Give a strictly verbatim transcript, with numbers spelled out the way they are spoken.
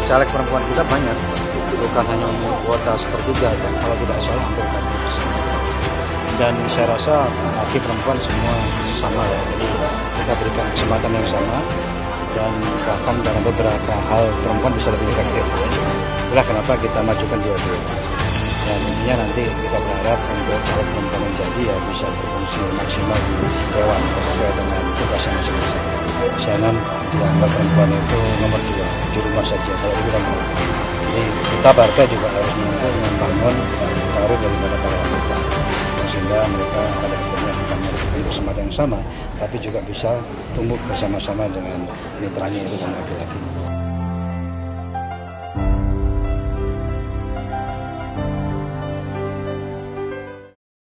caleg perempuan kita banyak, bukan hanya kuota sepertiga, kalau tidak salah hampir empat puluh persen. Dan saya rasa laki perempuan semua sama ya, jadi kita berikan kesempatan yang sama, dan bahkan dalam beberapa hal perempuan bisa lebih efektif. Itulah kenapa kita majukan dua-dua. Dan intinya nanti kita berharap untuk caleg perempuan yang jadi ya bisa berfungsi maksimal di Dewan sesuai dengan tugasnya masing-masing. Jangan dianggap perempuan itu nomor dua, di rumah saja, kalau itu kan benar. Jadi kita partai juga harus membangun karir daripada para wanita, sehingga mereka pada akhirnya bukan memberikan kesempatan yang sama, tapi juga bisa tumbuh bersama-sama dengan mitranya itu laki-laki.